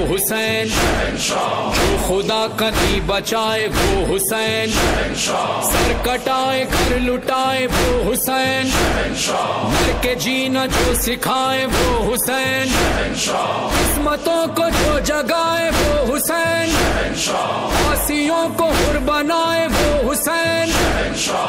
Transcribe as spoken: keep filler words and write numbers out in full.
हुसैन, जो खुदा का दी बचाए वो हुसैन, सर कटाए घर लुटाए वो हुसैन, मर के जीना जो सिखाए वो हुसैन, किस्मतों को जो जगाए वो हुसैन, आसियों को हुर बनाए वो हुसैन,